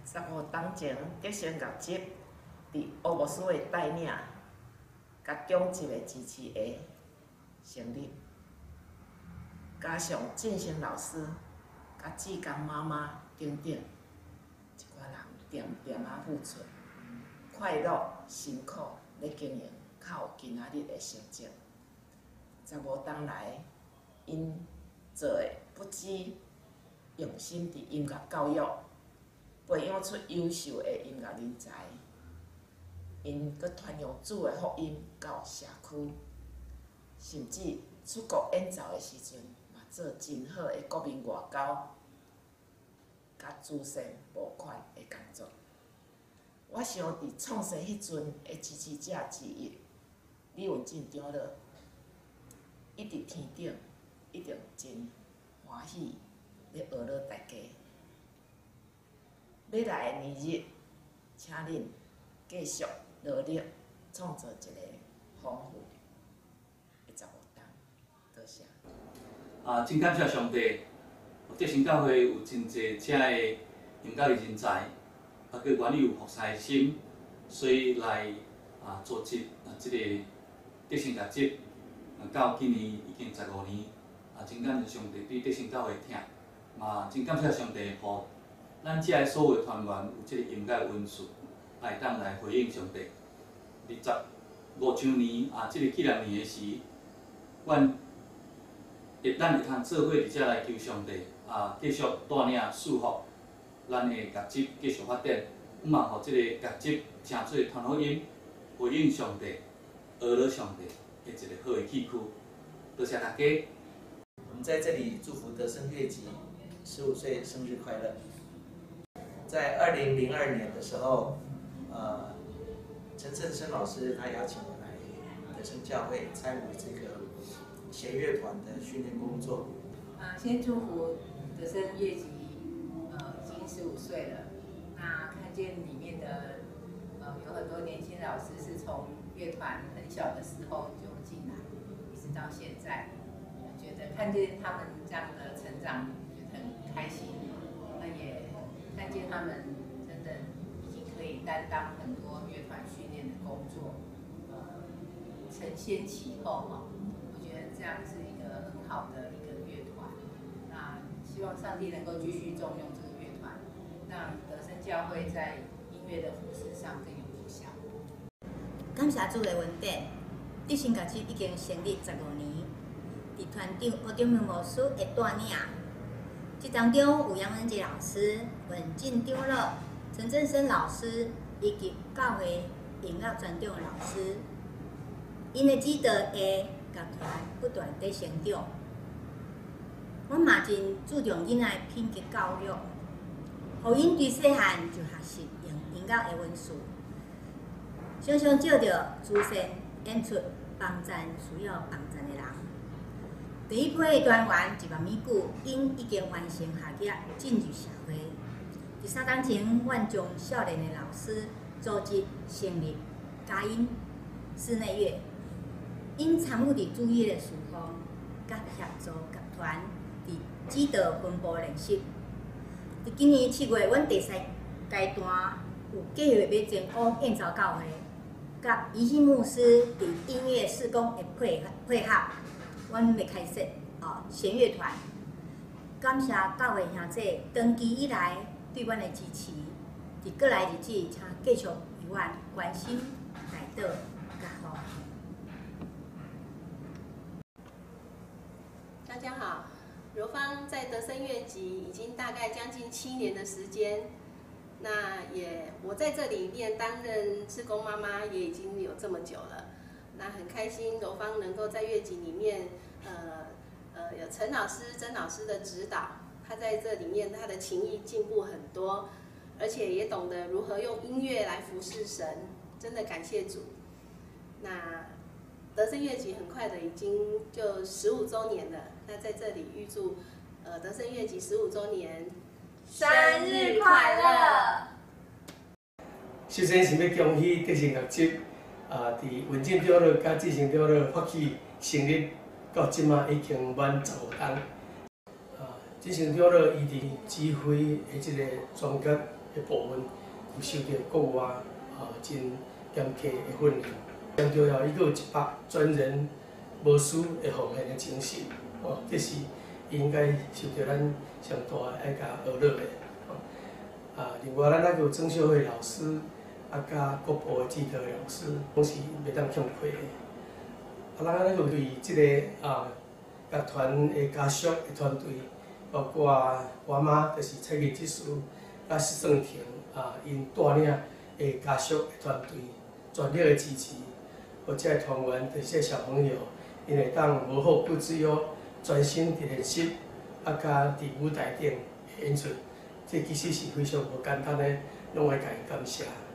15年前，德生乐集伫乌牧师的带领，甲中级的支持下成立，加上振兴老师、甲志刚妈妈等等一寡人点点啊付出，快乐辛苦咧经营，才有今仔日的成绩。15年来，因做的不止用心伫音乐教育，培养出优秀的音乐人才。因阁传扬主的福音到社区，甚至出国演奏的时阵，嘛做真好的国民外交，甲慈善募款的工作。我想伫创生迄阵的支持者之一，李文进长老，一直天顶，一定真欢喜咧学乐大家。要来的年日，请恁继续努力，创造一个丰富的15年。多谢。 真感谢上帝，德生教会有真侪遮的音乐的人才，佮愿意有服侍的心，所以来组织即个德生乐集，到今年已经15年，真感谢上帝对德生教会疼，嘛真感谢上帝，互咱遮的所有团员有即个音乐温顺，会当来回应上帝。25周年即个纪念年的时，咱会通做伙伫遮来求上帝继续带领祝福咱的乐集继续发展，嘛互即个乐集成做传福音，回应上帝、学了上帝的一个好的器躯。多谢大家。 我们在这里祝福德生乐集15岁生日快乐。在2002年的时候，陈振生老师他邀请我来德生教会参与这个弦乐团的训练工作。 先祝福德生乐集，已经15岁了。那看见里面的有很多年轻老师是从乐团很小的时候就进来，一直到现在，觉得看见他们这样的成长，觉得很开心。那也看见他们真的已经可以担当很多乐团训练的工作，承先启后哈。我觉得这样是一个很好的一个乐团。那希望上帝能够继续重用这个乐团，让德生教会在音乐的服事上更有影响。 感谢主的恩典，德生乐集已经成立15年，伫团长吴中明牧师的带领。这当中有杨文杰老师、文进长老、陈振生老师以及教会音乐专长的老师，因的指导下，乐团不断在成长。我嘛真注重囡仔的品格教育，互因对细汉就学习用音乐的元素，常常照着慈善演出，帮赞需要帮赞的人。第一批的团员1万米久，因已经完成学业，进入社会。第3年前，阮将少年的老师组织成立佳音室内乐，因参与伫主乐的事奉，甲协助乐团伫指导分部练习。伫今年7月，阮第3阶段有计划要前往燕巢教会，甲怡信牧师伫音乐事工的配合。阮要开设弦乐团，感谢教会兄弟长期以来对阮的支持。伫过来日子，请继续与阮关心、带导、甲扶。 大家好，柔芳在德生乐集已经大概将近7年的时间。那我在这里面担任志工妈妈也已经有这么久了。那很开心，柔芳能够在乐集里面，有陈老师、曾老师的指导，他在这里面他的情谊进步很多，而且也懂得如何用音乐来服侍神，真的感谢主。那德生乐集很快的已经就15周年了，那在这里预祝德生乐集15周年生日快乐！ 首先是要恭喜德生乐集。伫文进长老甲志成长老发起成立到即马已经满15年。志成长老伊伫指挥的即个专辑的部分有受到国外真严格的训练。上重要，伊阁有一百专人无私的奉献的精神，这是伊应该受到咱上大爱甲学乐的。另外咱还有曾秀慧老师，甲国部的指导老师，拢是袂当欠亏的。咱还有对即个甲团的家属的团队，包括我妈就是蔡艺技师，甲施正廷因带领的家属的团队，全力的支持。或者团员就是这小朋友，因会当无后顾之忧，专心伫练习，甲伫舞台顶演出，这其实是非常无简单的，拢爱甲伊感谢。